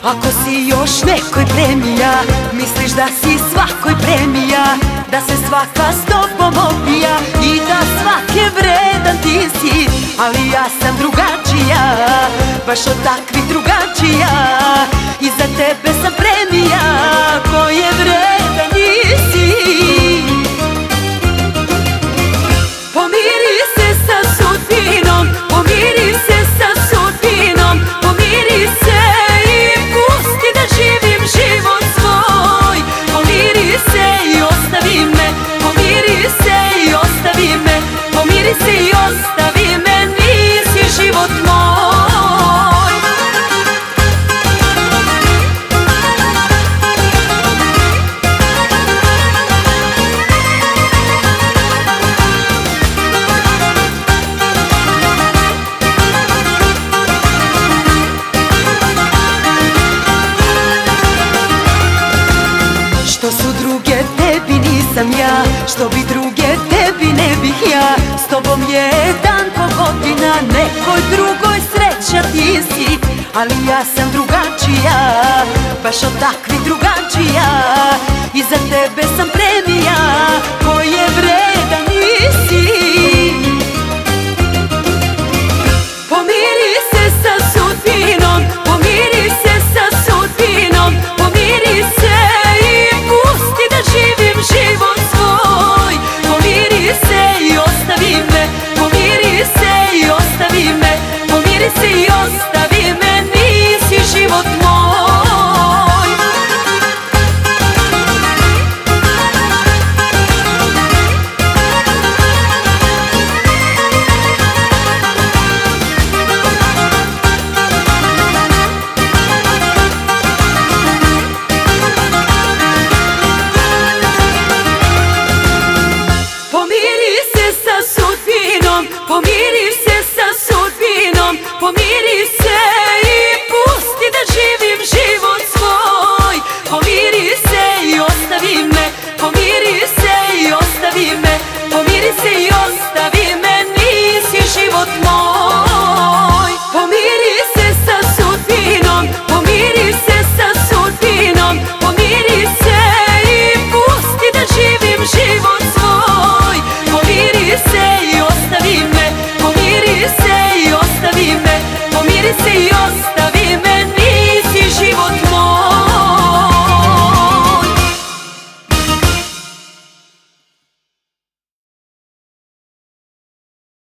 Ako si još nekoj premija, misliš da si svakoj premija, da se svaka s tobom opija i da svake vredan ti si. Ali ja sam drugačija, baš od takvih drugačija, i za tebe sam premija koje vredan nisi. Pomiri se sa sudbinom, pomiri se sa sudbinom, pomiri se i pusti da živim život svoj. Pomiri se i ostavi me, pomiri se i ostavi me, pomiri se i ostavi me, nisi život moj. Što su druge, tebi nisam ja, što bi druge, tebi ne bih ja. S tobom je dan po godina, nekoj drugoj sreća ti si. Ali ja sam drugačija, baš od takvih drugačija, i za tebe sam premija koje vredan